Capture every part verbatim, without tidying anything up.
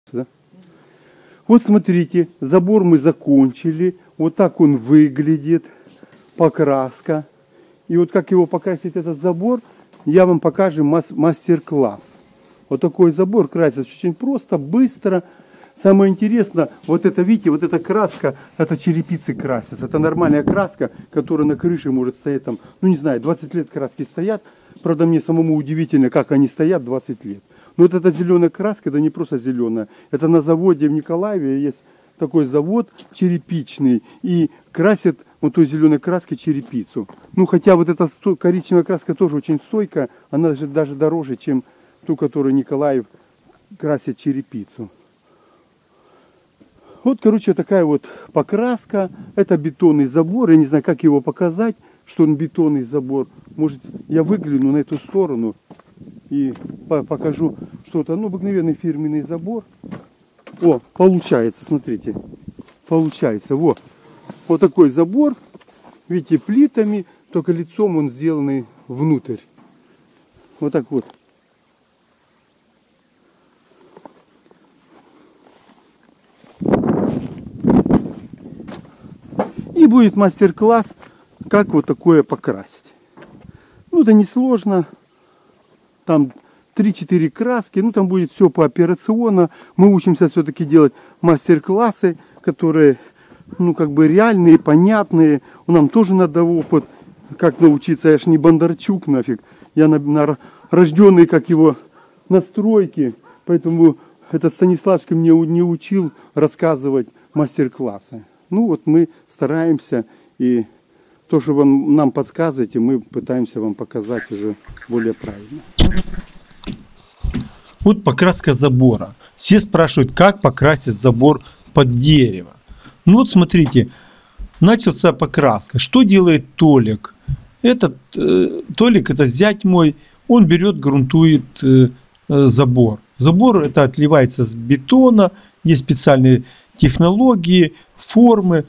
Да? Вот смотрите, забор мы закончили. Вот так он выглядит. Покраска. И вот как его покрасить, этот забор, я вам покажу мастер-класс. Вот такой забор красится очень просто, быстро. Самое интересное, вот это, видите, вот эта краска, это черепицы красится. Это нормальная краска, которая на крыше может стоять там, ну не знаю, двадцать лет краски стоят. Правда, мне самому удивительно, как они стоят двадцать лет. Но вот эта зеленая краска, это не просто зеленая. Это на заводе в Николаеве есть такой завод черепичный. И красят вот той зеленой краской черепицу. Ну, хотя вот эта коричневая краска тоже очень стойкая. Она же даже дороже, чем ту, которую Николаев красит черепицу. Вот, короче, такая вот покраска. Это бетонный забор. Я не знаю, как его показать, что он бетонный забор. Может, я выгляну на эту сторону и покажу что-то. Ну, обыкновенный фирменный забор. О, получается, смотрите. Получается, вот. Вот такой забор. Видите, плитами, только лицом он сделанный внутрь. Вот так вот. И будет мастер-класс, как вот такое покрасить. Ну, это несложно. Там три-четыре краски. Ну, там будет все пооперационно. Мы учимся все-таки делать мастер-классы, которые, ну, как бы реальные, понятные. Нам тоже надо опыт, как научиться. Я ж не Бондарчук нафиг. Я на, на, рожденный, как его, на стройке. Поэтому этот Станиславский мне не учил рассказывать мастер-классы. Ну вот мы стараемся, и то, что вы нам подсказываете, мы пытаемся вам показать уже более правильно. Вот покраска забора. Все спрашивают, как покрасить забор под дерево. Ну вот смотрите, начался покраска. Что делает Толик? Этот э, Толик, это зять мой, он берет, грунтует э, э, забор. Забор это отливается с бетона, есть специальные технологии, формы.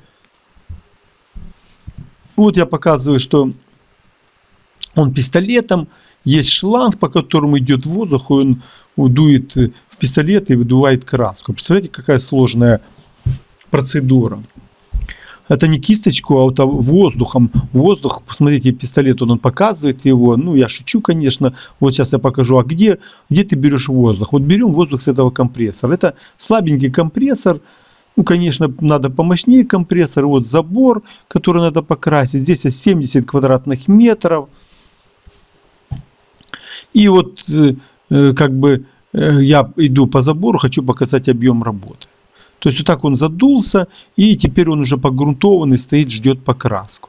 Вот я показываю, что он пистолетом, есть шланг, по которому идет воздух, и он дует в пистолет и выдувает краску. Представляете, какая сложная процедура. Это не кисточку, а это воздухом. Воздух, посмотрите, пистолет, он, он показывает его. Ну, я шучу, конечно. Вот сейчас я покажу. А где, где ты берешь воздух? Вот берем воздух с этого компрессора. Это слабенький компрессор. Ну, конечно, надо помощнее компрессор. Вот забор, который надо покрасить. Здесь семьдесят квадратных метров. И вот, э, как бы, э, я иду по забору, хочу показать объем работы. То есть, вот так он задулся, и теперь он уже погрунтованный, стоит, ждет покраску.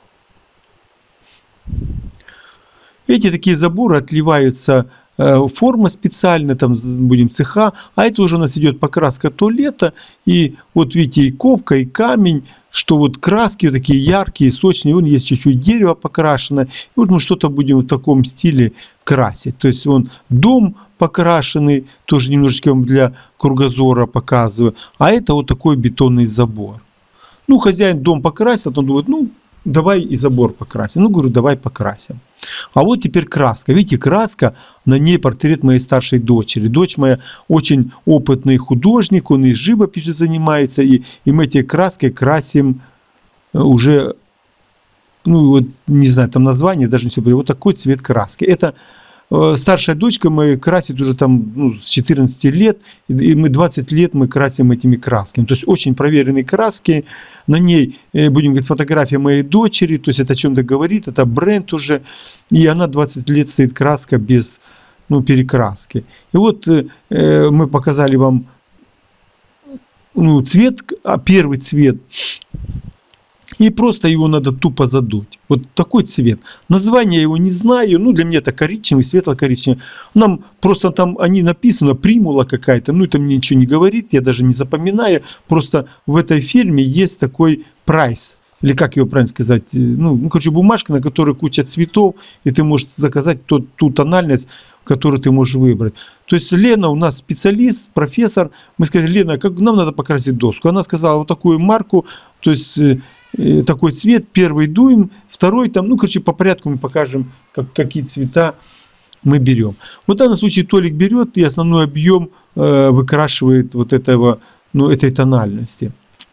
Эти такие заборы отливаются, э, форма специальная, там будем цеха, а это уже у нас идет покраска туалета, и вот видите, и ковка, и камень, что вот краски вот такие яркие, сочные, вон есть чуть-чуть дерево покрашено, и вот мы что-то будем в таком стиле красить. То есть, он дом покрашенный, тоже немножечко вам для кругозора показываю, а это вот такой бетонный забор. Ну, хозяин дом покрасил, он думает, ну, давай и забор покрасим. Ну, говорю, давай покрасим. А вот теперь краска. Видите, краска, на ней портрет моей старшей дочери. Дочь моя очень опытный художник, он и живописью занимается, и, и мы эти краски красим уже, ну, вот, не знаю, там название, даже не все говорю, вот такой цвет краски. Это э, старшая дочка моя красит уже там, ну, с четырнадцати лет, и мы двадцать лет мы красим этими красками. То есть, очень проверенные краски. На ней, будем говорить, фотография моей дочери, то есть это о чем-то говорит, это бренд уже, и она двадцать лет стоит краска без, ну, перекраски. И вот э, мы показали вам, ну, цвет, а первый цвет, и просто его надо тупо задуть. Вот такой цвет. Название его не знаю, ну, для меня это коричневый, светло-коричневый. Нам просто там они написано, примула какая-то, ну, это мне ничего не говорит, я даже не запоминаю. Просто в этой фирме есть такой прайс, или как его правильно сказать, ну, ну короче, бумажка, на которой куча цветов, и ты можешь заказать тот, ту тональность, которую ты можешь выбрать. То есть Лена у нас специалист, профессор. Мы сказали, Лена, как нам надо покрасить доску? Она сказала вот такую марку, то есть такой цвет, первый дуем, второй там, ну, короче, по порядку мы покажем, как, какие цвета мы берем. Вот в данном случае Толик берет и основной объем э, выкрашивает вот этого, ну, этой тональности.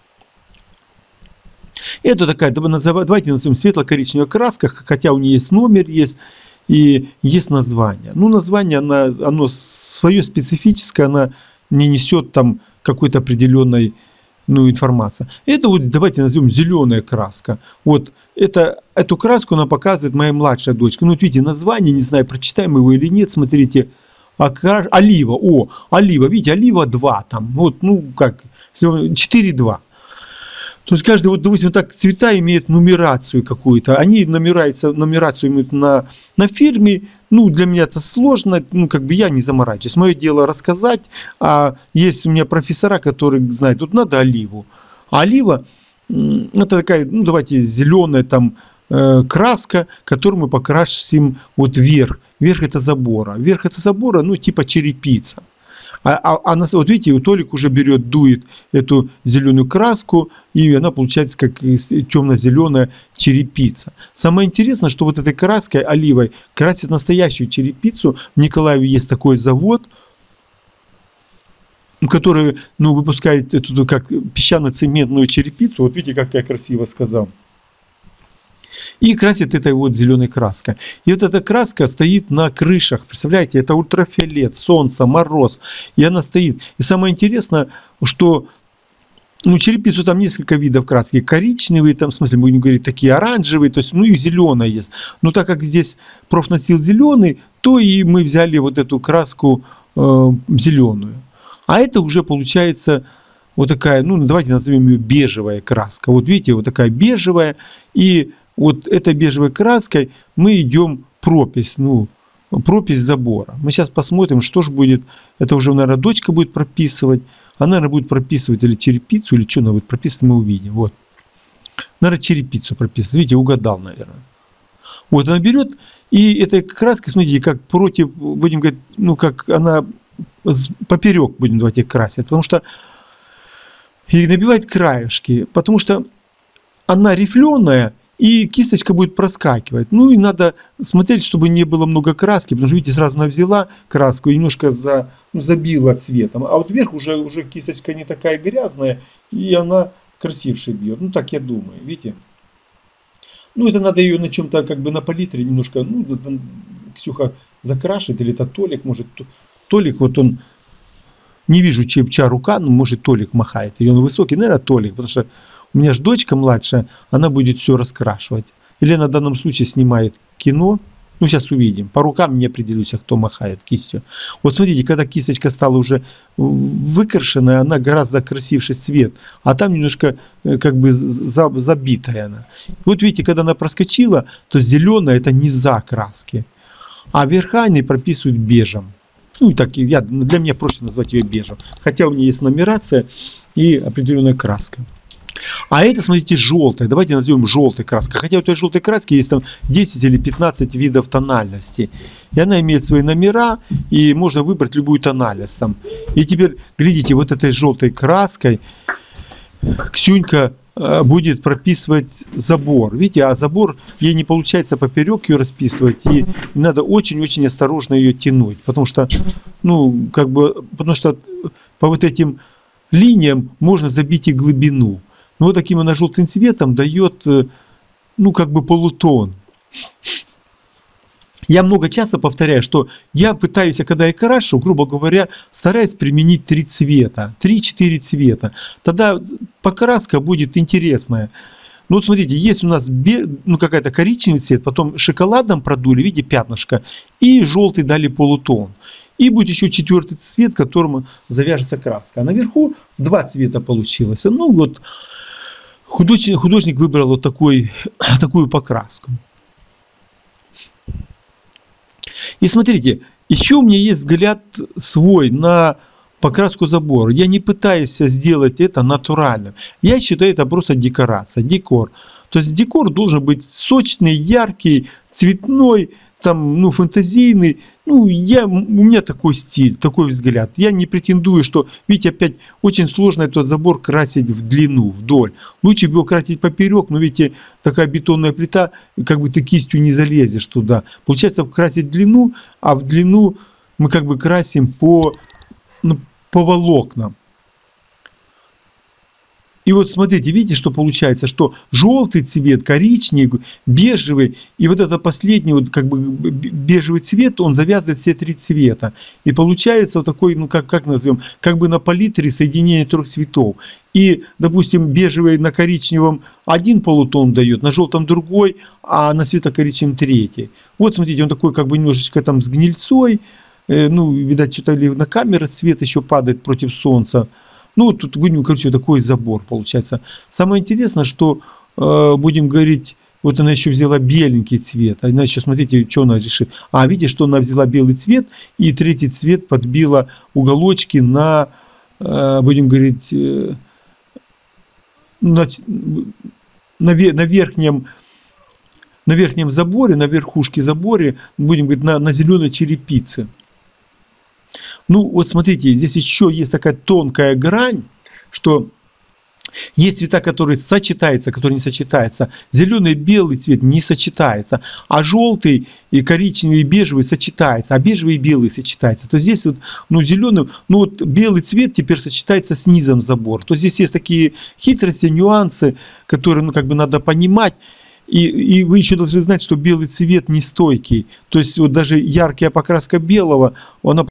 Это такая, давайте назовем светло-коричневая краска, хотя у нее есть номер, есть и есть название. Ну, название, оно, оно свое специфическое, оно не несет там какой-то определенной, ну, информации. Это вот давайте назовем зеленая краска. Вот это, эту краску она показывает моя младшая дочка. Ну, вот видите, название, не знаю, прочитаем его или нет, смотрите. Олива, о, олива, видите, олива два там, вот, ну, как, четыре два. То есть каждый, вот, допустим, так цвета имеют нумерацию какую-то. Они нумераются, нумерацию имеют на, на фирме. Ну, для меня это сложно, ну, как бы я не заморачиваюсь. Мое дело рассказать. А есть у меня профессора, которые знают, тут надо оливу. А олива, это такая, ну, давайте, зеленая там э, краска, которую мы покрасим вот вверх. Вверх это забора. Вверх это забора, ну, типа черепица. А, а, а вот видите, Толик уже берет, дует эту зеленую краску, и она получается как темно-зеленая черепица. Самое интересное, что вот этой краской, оливой, красят настоящую черепицу. В Николаеве есть такой завод, который, ну, выпускает эту как песчано-цементную черепицу. Вот видите, как я красиво сказал. И красит этой вот зеленой краской. И вот эта краска стоит на крышах. Представляете, это ультрафиолет, солнце, мороз. И она стоит. И самое интересное, что, ну, черепицу там несколько видов краски. Коричневые, там, в смысле, будем говорить, такие оранжевые, то есть, ну, и зеленая есть. Но так как здесь профносил зеленый, то и мы взяли вот эту краску э, зеленую. А это уже получается вот такая, ну, давайте назовем ее бежевая краска. Вот видите, вот такая бежевая. И вот этой бежевой краской мы идем пропись, ну, пропись забора. Мы сейчас посмотрим, что же будет. Это уже, наверное, дочка будет прописывать. Она, наверное, будет прописывать или черепицу, или что она будет прописывать, мы увидим. Вот. Наверное, черепицу прописывать. Видите, угадал, наверное. Вот она берет, и этой краской, смотрите, как против, будем говорить, ну, как она поперек, будем давайте красить. Потому что и набивает краешки, потому что она рифленая, и кисточка будет проскакивать. Ну и надо смотреть, чтобы не было много краски, потому что, видите, сразу она взяла краску и немножко за, ну, забила цветом. А вот вверх уже, уже кисточка не такая грязная, и она красивше бьет. Ну так я думаю, видите. Ну это надо ее на чем-то, как бы на палитре немножко, ну, Ксюха закрашивает, или это Толик, может, Толик, вот он, не вижу, чья, чья рука, но может Толик махает. И он высокий, наверное, Толик, потому что у меня же дочка младшая, она будет все раскрашивать. Или на данном случае снимает кино. Ну, сейчас увидим. По рукам не определюсь, кто махает кистью. Вот смотрите, когда кисточка стала уже выкрашенная, она гораздо красивше цвет. А там немножко как бы забитая она. Вот видите, когда она проскочила, то зеленая это низа краски. А верха они прописывают бежем. Ну, так, я, для меня проще назвать ее бежем. Хотя у нее есть нумерация и определенная краска. А это, смотрите, желтая. Давайте назовем желтой краской. Хотя у этой желтой краски есть там десять или пятнадцать видов тональности. И она имеет свои номера, и можно выбрать любую тональность там. И теперь, глядите, вот этой желтой краской Ксюнька э, будет прописывать забор. Видите, а забор, ей не получается поперек ее расписывать. И надо очень-очень осторожно ее тянуть. Потому что, ну, как бы, потому что по вот этим линиям можно забить и глубину. Но вот таким она желтым цветом дает, ну, как бы полутон. Я много часто повторяю, что я пытаюсь, когда я крашу, грубо говоря, стараюсь применить три цвета, три-четыре цвета. Тогда покраска будет интересная. Ну вот смотрите, есть у нас ну, какая-то коричневый цвет, потом шоколадом продули, видите, пятнышко, и желтый дали полутон. И будет еще четвертый цвет, которым завяжется краска. А наверху два цвета получилось. Ну вот художник, художник выбрал вот такой, такую покраску. И смотрите, еще у меня есть взгляд свой на покраску забора. Я не пытаюсь сделать это натурально. Я считаю, это просто декорация, декор. То есть декор должен быть сочный, яркий, цветной, там, ну, фантазийный. Ну, я, у меня такой стиль, такой взгляд. Я не претендую, что, видите, опять очень сложно этот забор красить в длину, вдоль. Лучше бы его красить поперек, но, видите, такая бетонная плита, как бы ты кистью не залезешь туда. Получается красить в длину, а в длину мы как бы красим по, ну, по волокнам. И вот смотрите, видите, что получается, что желтый цвет, коричневый, бежевый, и вот это последний вот как бы бежевый цвет, он завязывает все три цвета. И получается вот такой, ну как, как назовем, как бы на палитре соединение трех цветов. И, допустим, бежевый на коричневом один полутон дает, на желтом другой, а на светло-коричневом третий. Вот смотрите, он такой как бы немножечко там с гнильцой, э, ну, видать, что-то ли на камере цвет еще падает против солнца. Ну, тут, короче, такой забор получается. Самое интересное, что э, будем говорить, вот она еще взяла беленький цвет. А она еще, смотрите, что она решила. А, видите, что она взяла белый цвет, и третий цвет подбила уголочки на, э, будем говорить, э, на, на, на верхнем, на верхнем заборе, на верхушке заборе, будем говорить, на, на зеленой черепице. Ну, вот смотрите, здесь еще есть такая тонкая грань, что есть цвета, которые сочетаются, которые не сочетаются. Зеленый и белый цвет не сочетается, а желтый и коричневый и бежевый сочетается, а бежевый и белый сочетается. То здесь вот, ну, зеленый, ну вот белый цвет теперь сочетается с низом забора. То здесь есть такие хитрости, нюансы, которые, ну, как бы надо понимать. И, и вы еще должны знать, что белый цвет не стойкий. То есть вот даже яркая покраска белого, она...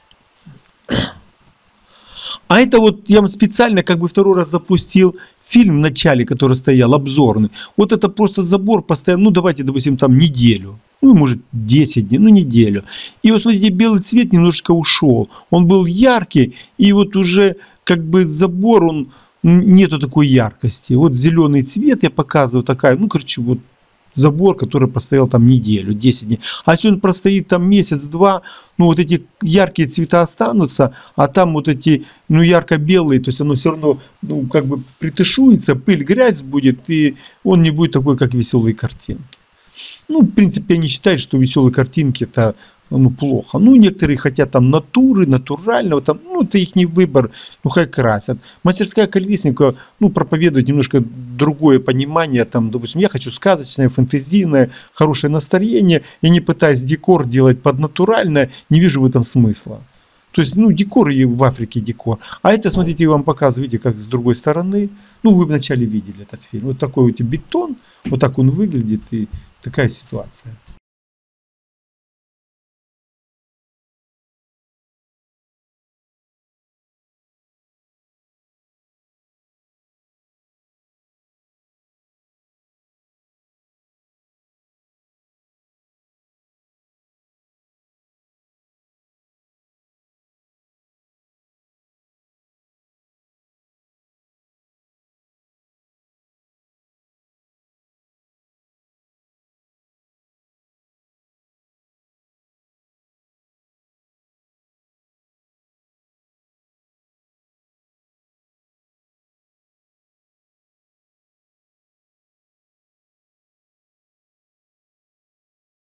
А это вот я вам специально как бы второй раз запустил фильм в начале, который стоял, обзорный. Вот это просто забор постоянно, ну давайте, допустим, там неделю. Ну, может, десять дней, ну неделю. И вот смотрите, белый цвет немножечко ушел. Он был яркий, и вот уже как бы забор, он нету такой яркости. Вот зеленый цвет я показываю, такая, ну, короче, вот забор, который простоял там неделю, десять дней. А если он простоит там месяц-два, ну вот эти яркие цвета останутся, а там вот эти, ну, ярко-белые, то есть оно все равно, ну, как бы притышуется, пыль, грязь будет, и он не будет такой, как веселые картинки. Ну, в принципе, они считают, что веселые картинки это, ну, плохо. Ну, некоторые хотят там натуры, натурального, там, ну, это их не выбор, ну, хай красят. Мастерская Колесника, ну, проповедует немножко другое понимание, там, допустим, я хочу сказочное, фэнтезийное, хорошее настроение, я не пытаюсь декор делать под натуральное, не вижу в этом смысла. То есть, ну, декор и в Африке декор. А это, смотрите, я вам показываю, видите, как с другой стороны. Ну, вы вначале видели этот фильм. Вот такой вот бетон, вот так он выглядит, и такая ситуация.